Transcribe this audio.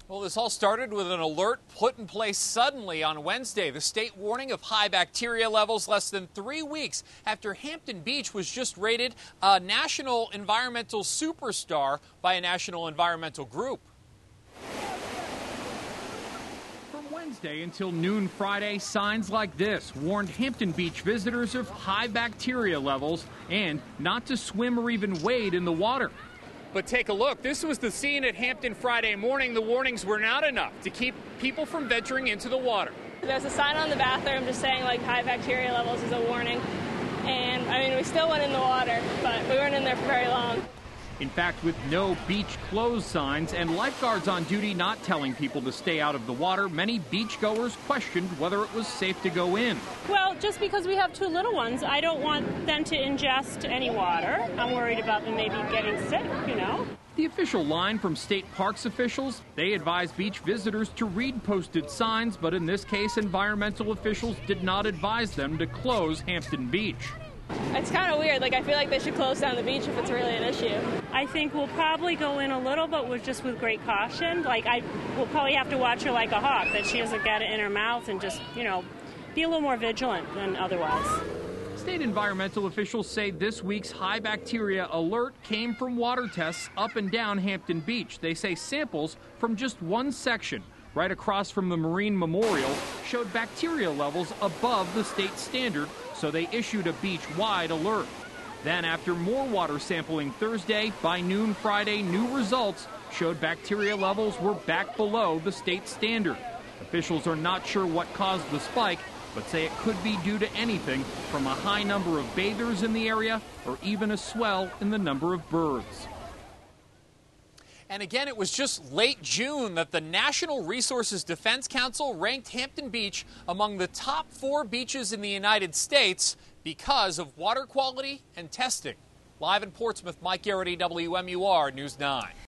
Well, this all started with an alert put in place suddenly on Wednesday. The state warning of high bacteria levels less than 3 weeks after Hampton Beach was just rated a national environmental superstar by a national environmental group. From Wednesday until noon Friday, signs like this warned Hampton Beach visitors of high bacteria levels and not to swim or even wade in the water. But take a look. This was the scene at Hampton Friday morning. The warnings were not enough to keep people from venturing into the water. There's a sign on the bathroom just saying like high bacteria levels is a warning. And I mean, we still went in the water, but we weren't in there for very long. In fact, with no beach closed signs and lifeguards on duty not telling people to stay out of the water, many beachgoers questioned whether it was safe to go in. Well, just because we have two little ones, I don't want them to ingest any water. I'm worried about them maybe getting sick, you know. The official line from state parks officials, they advise beach visitors to read posted signs, but in this case, environmental officials did not advise them to close Hampton Beach. It's kind of weird. Like, I feel like they should close down the beach if it's really an issue. I think we'll probably go in a little, but just with great caution. We'll probably have to watch her like a hawk, that she doesn't get it in her mouth, and just, you know, be a little more vigilant than otherwise. State environmental officials say this week's high bacteria alert came from water tests up and down Hampton Beach. They say samples from just one section, right across from the Marine Memorial, showed bacteria levels above the state standard, so they issued a beach-wide alert. Then, after more water sampling Thursday, by noon Friday, new results showed bacteria levels were back below the state standard. Officials are not sure what caused the spike, but say it could be due to anything from a high number of bathers in the area or even a swell in the number of birds. And again, it was just late June that the National Resources Defense Council ranked Hampton Beach among the top 4 beaches in the United States because of water quality and testing. Live in Portsmouth, Mike Garrity, WMUR News 9.